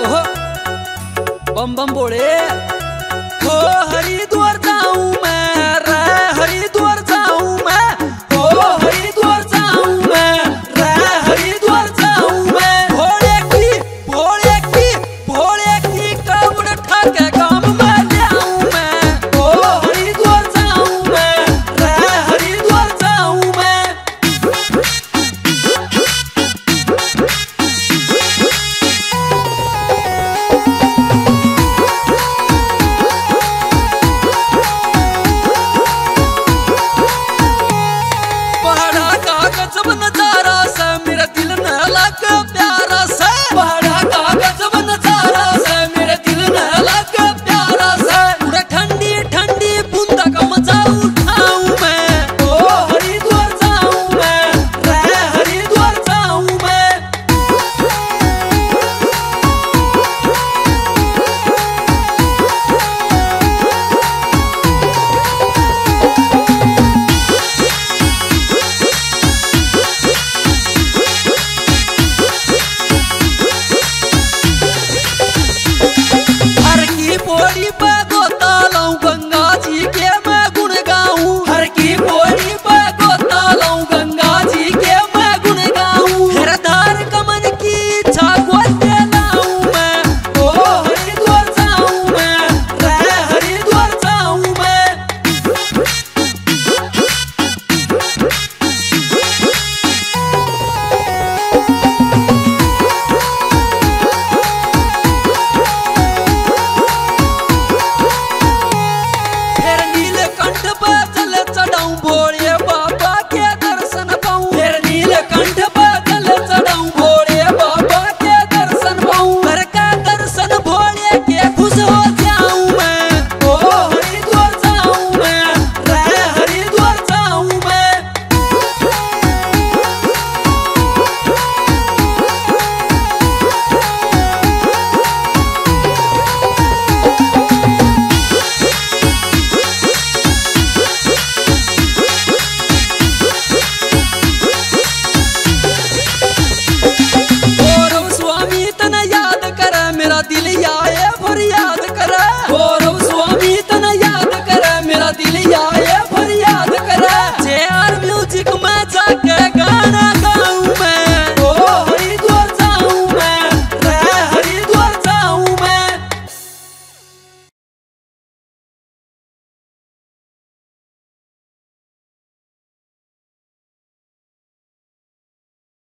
ओहो बम बम बोले हो हरिद्वार जाऊं मैं रे हरिद्वार जाऊं मैं हो हरिद्वार जाऊं मैं रे हरिद्वार जाऊं मैं भोले की कावड़ ठाके काम में जाऊं मैं हो हरिद्वार जाऊं मैं रे हरिद्वार जाऊं मैं। गजब नजारा सा मेरा दिल न लग प्यार